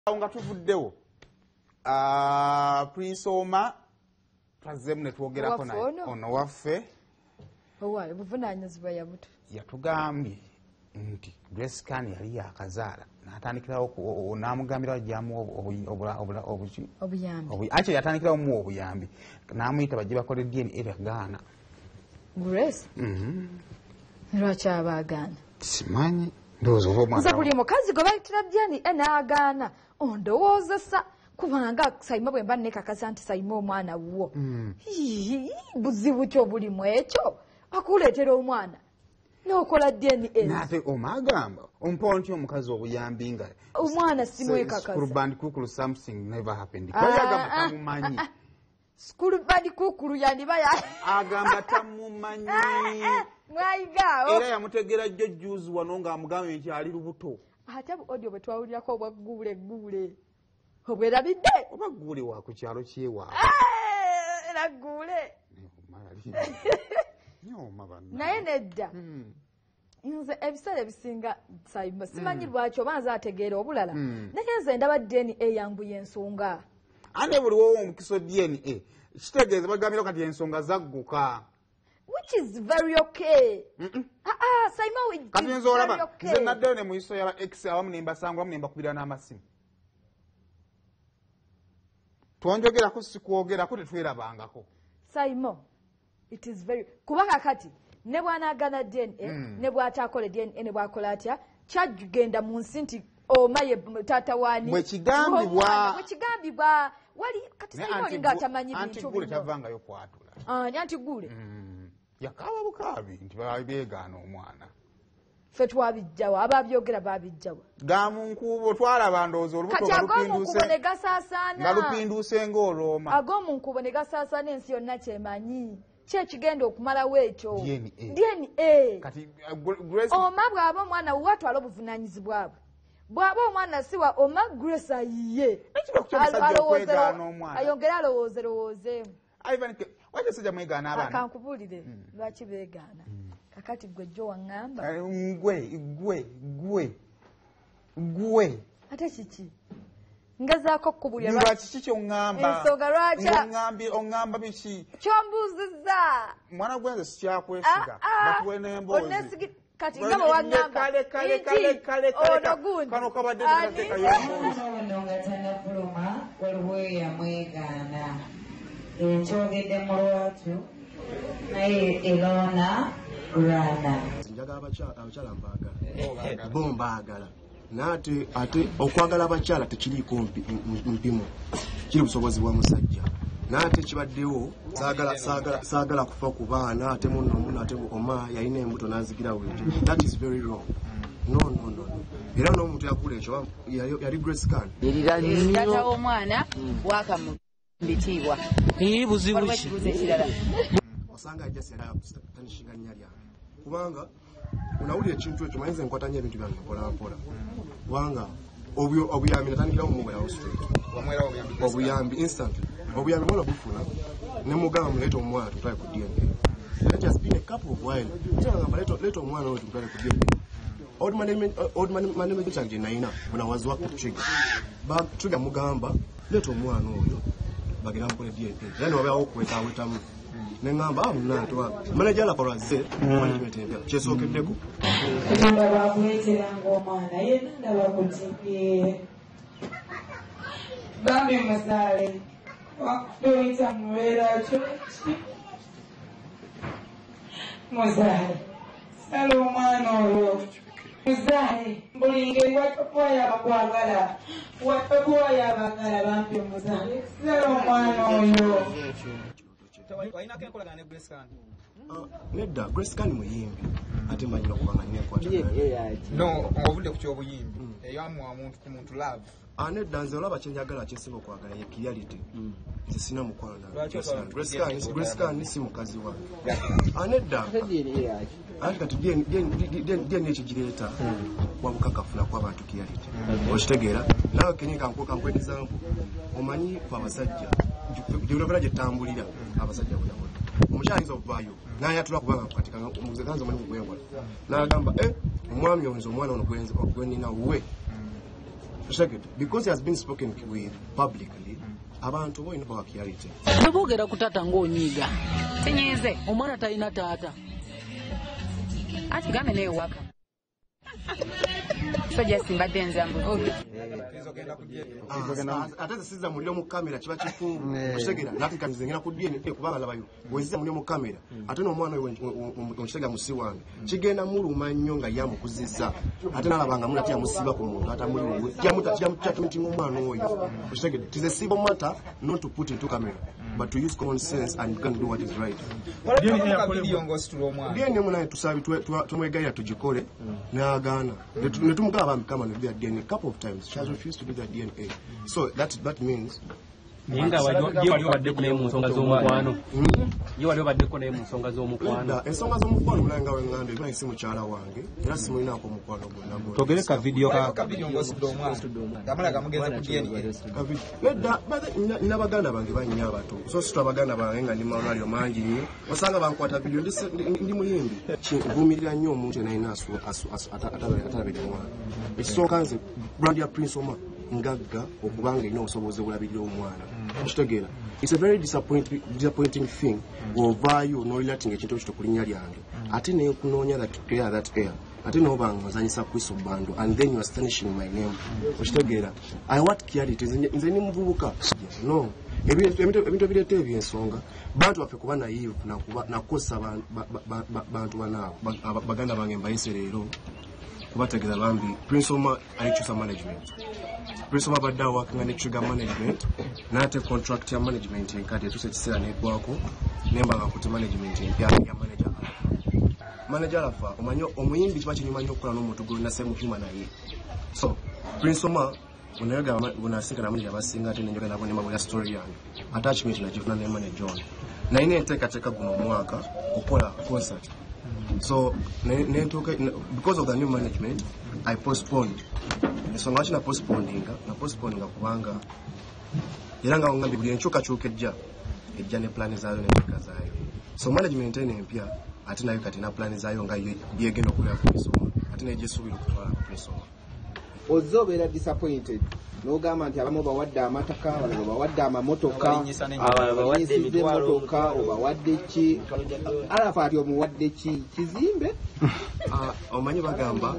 nga tuvuddewo Prisoma twazzemu ne twogerako naye ono waffe buvunaanyizibwa yabuto yatugambye nti Grace Can yali yakazaala n'atandikirawo n'amugambira ajjamu obuyambi ate yatandikirawo mu obuyambi n'amuyita bajje bakole DNA bagaana Grace lwaki abaagaana simanyi ndowooza oba omwana nze buli mukazi gwe bayitira DNA n'agaana ondowoozesa kubanga Sayima bwe mba nekakasa nti Sayima omwana wuwo buzibu ki obulimu ekyo akuleetera omwana n'okola DNA nate omagamba omponti omukazi obuyambi nga omwana simwekakasa school band kukulu something never happened kwayagamba tamumanyi school band kukulu yandiba agamba tamumanyi mwayigaawo era yamutegera jjo juzi wano ng'amugambye nti ali lubuto ate audio bwe twawulirako obwa guule obwerabidde oba guule wa ku kyalo kyewaabwe era guule naye nedda nze ebiseera ebisinga Sayima simanyi lwaki oba nze ategeera obulala naye nze ndaba DNA yanguya ensonga ane buli wowo omukiso DNA kitegeeza bagambira kati ensonga zagguka which is very okay Sayima kati nze olaba nze naddeyo ne mu iso yaba X awamu nembasangula wamu nembakubira n'amasimu twonjogerako sikwogerako tetwerabangako Sayima it is very kubanga kati ne bw'anaagana DNA ne bw'ataakole DNA ne bwakola atya kyagenda mu nsi nti omaye taata waani bwekigambibwa wali kati Sayima ng'atamanyi bintu antigule tavangayo kwatula antigule yakaaba bukaabi nti beegaana omwana ffe twabijjawo ababyogera babijjawo gamunkubo twalaba ndowooza olubuto nga lupinduuse ng'olwooma ag'omunkubo ne gasaasaana ensi yonna kyemanyi kyekigenda okumalawo ekyo DNA oma bw'aba omwana wuwe atwala obuvunaanyizibwa bwe bw'aba omwana siwa oma Grace ayiye ayongere alowoozerowoozemu wajja mwegaana abaana kankubulire lwaki beegaana kakati gwe jjo waŋŋamba gwe ate kiki ngezaako kukubulira lwaki kiki kyoŋŋamba ensonga lwaki oŋŋamba biki kyombuuzizza mwana gwenze sikyakwesiga batuwe n'emboozi kati nga bwe waŋŋamba ono gundi kano kabadde tunateekayo ono nga tannafuluma waliwo yamwegaana ekyogedde mu lwatu naye Elona Rana njagala abakyala mbaagala bo mbaagala ate okwagala abakyala tekiriiko mpimo kiri busobozi bwa musajja naate kibaddewo saagala kufa ku baana ate muno ate oma yalina embuto n'azigira wejo that is very wrong no era n'omuntu yakula ekyo yali Grace Can taata w'omwana bwaka mu bitiibwa buzibu osanga ajja tanishinga nnya lyange kubanga unawulira ekintu ekyo manyize nkwatanya ebintu byange mpolampola kubanga obuyambi natandikirawo mumwerawo straight obuyambi instantly obuyambi mwana bufuna ne mugamba muleeta omwana tutwale ku DNA that has been a couple of while kyagamba leeta omwana oyo tutwale ku DNA old management change naina when I was working with Trigger mugamba leeta omwana oyo bagenda mukole DNA then wabawo kwetawetamu nengamba mnatwa manager la koraze management empya kyesookeddeko Katonda bakuleeteranga omwana yenna ndaba kutimpye bambi muzaale wakutoyita mubeera kyo muzaale sala omwana oyo muzaale mbulinge watakuwayo abakwagala bambi muzaale sala omwana oyo nedda Grace Can muyimbi ate manyira kubanga nekwata ovudde ku kyobuyimbi eyamuwa muntu ku muntu love nedda nze olaba kyenjagala kyesinga okwagala ye reality nze sina mukwano Grace Can si mukazi wange nedda ate kati DNA ekigireeta wabukakafuna kw'abantu reality okitegeera nawe kenyini kankuwa example omanyi ku abasajja gyolagala gyetambulira abasajja bwe omukyala ayinza okuvaayo n'ayatula kubanga katika omuze ganza omanyi kugwengola n'agamba omwami oyinza omwana ono gwenina wuwe Because he has been spoken with publicly, abantu boyina bakakiyalite. Nobogera kutata ng'onyiiga. Sinyize. Omwana talina taata. Ati game naye waka. So just mbadde nzambu. Ate zisiza muliro mu kamera kiba kifungu. Okitegera nati kanizengera ku DNA kubanga labayo. Weziza muliro mu kamera. Ate n'omwana we okitegera musi wange. Kigenda muluma nnyo nga yamukuzizza. Ate n'alabanga mulati yamusiba ku muntu ata muliro. Yamutatumutinga omwana oyo. Okitegera it is a simple matter not to put into camera. But to use common sense and you can do what is right. DNA muna tusabi tumwegaira tujikole na agana. Netumugaba kama no DNA a couple of times. She has refused to do that DNA. So that means Ninga wali badde ku nsonga z'omukwano. Ye wali badde ku nsonga z'omukwano. Ensonga z'omukwano mulanga wengande era isi mukyala wange era simulina ko mukwano gonna. Togere ka video Kamala kamugeze ku DNA. Nedda nabaganda bange banya abato. So sitabaganda bange nga ndi malwaliro mangi nnyo. Osanga bankwata video ndi muyimbi. Vumirira nnyo omuntu yenna atabedde omwana. Ekisooka nze brand ya Prince Omar ngagga okubanga ino osoboze bulabirira omwana. Okitegera. It's a very disappointing thing ovaayo n'olilatinga ekintu ekyo kulinnya lyange. Ate ne kunoonya that air. Ate n'obanga ozanyisa kwiso bando and then you are astonishing my name. Okitegera. I want clarity. Nze ni muvubuka. No. Ebintu ebirete ebyensonga. Bantu baffe kuba naive nakosa bantu banabo. Baganda bange mbayise leero. Kubategeza bambi Prince Omar alichusa management. Prince Omar badda working on trigger management nate contract ya management enkati tuse kisera nekwako nemba ngakuti management ya manager alafa omanyo omuyimbi kiba kinyuma nnyo okukola n'omuntu gwe nase muhima naye. So Prince Omar unayoga unasika na manager basinga ate nenjoga nabo nemba ya story yange attachment na jivuna ne manager John na ine teka guno mwaka okola concert. So because of the new management I postponed. So much na postponing kubanga iranga ngambi buli enchuka chukejja ejja ne plan zaayo ne kazayo. So management ene empya ate nayo kati na plan zaayo nga yegenda kulya kusoma ate ne jesubira kutwala kusoma. Ozobera disappointed n'ogamba nti abamu bawadde amataka abalala bawadde amamotoka abalala bawadde emitwalo obawadde ki alafa ati omuwadde ki kizimbe. Omanyi bagamba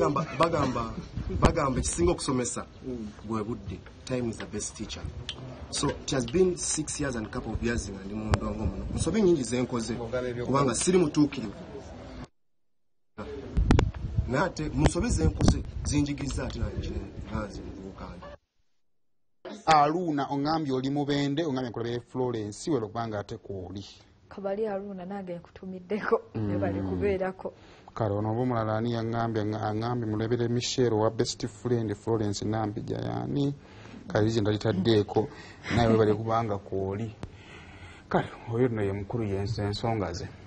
ekisinga okusomesa bwe budde. Time is the best teacher. So it has been 6 years and a couple of years nga ndi mu ndongo muno nsobe nyingi zenkoze kubanga siri mutuukirivu nate musobe zenkoze zinjigiriza ate nanzi muvukana. Aluna ongambye oli mubende ongambye nkolebere Florence we lobanga ate kwoli. Kabali Aluna nange nkutumiddeko ne bali kubeerako. Kale ono obumulala ani yangambye mulebere Michelle wa best friend Florence Nambija yani kalizi ndalitaddeeko naye we bali kubanga kwoli. Kale oyo nno ye mukulu y'ensonga ze.